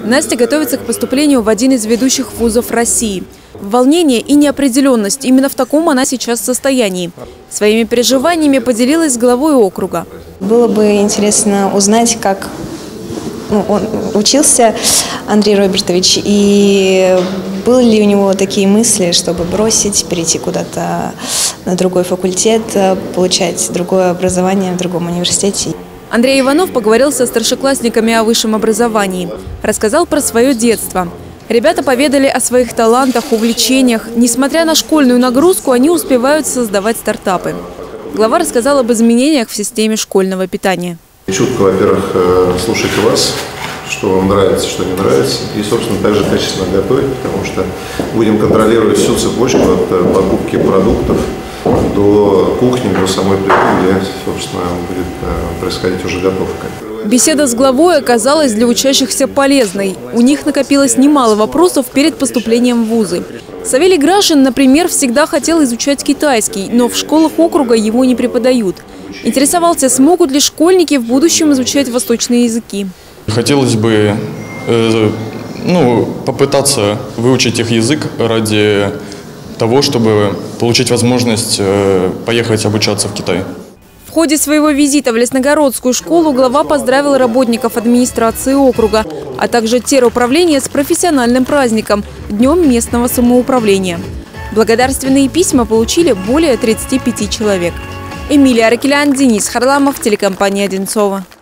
Настя готовится к поступлению в один из ведущих вузов России. Волнение и неопределенность – именно в таком она сейчас состоянии. Своими переживаниями поделилась с главой округа. Было бы интересно узнать, как он учился, Андрей Робертович, и были ли у него такие мысли, чтобы бросить, перейти куда-то на другой факультет, получать другое образование в другом университете. Андрей Иванов поговорил со старшеклассниками о высшем образовании. Рассказал про свое детство. Ребята поведали о своих талантах, увлечениях. Несмотря на школьную нагрузку, они успевают создавать стартапы. Глава рассказал об изменениях в системе школьного питания. Чутко, во-первых, слушайте вас, что вам нравится, что не нравится. И, собственно, также качественно готовить, потому что будем контролировать всю цепочку от покупки продуктов до кухни, до самой плиты, где, собственно, будет происходить уже готовка. Беседа с главой оказалась для учащихся полезной. У них накопилось немало вопросов перед поступлением в вузы. Савелий Грашин, например, всегда хотел изучать китайский, но в школах округа его не преподают. Интересовался, смогут ли школьники в будущем изучать восточные языки. Хотелось бы попытаться выучить их язык ради того, чтобы получить возможность поехать обучаться в Китай. В ходе своего визита в Лесногородскую школу глава поздравил работников администрации округа, а также теруправления с профессиональным праздником – Днем местного самоуправления. Благодарственные письма получили более 35 человек. Эмилия Аракелян, Денис Харламов, телекомпания «Одинцово».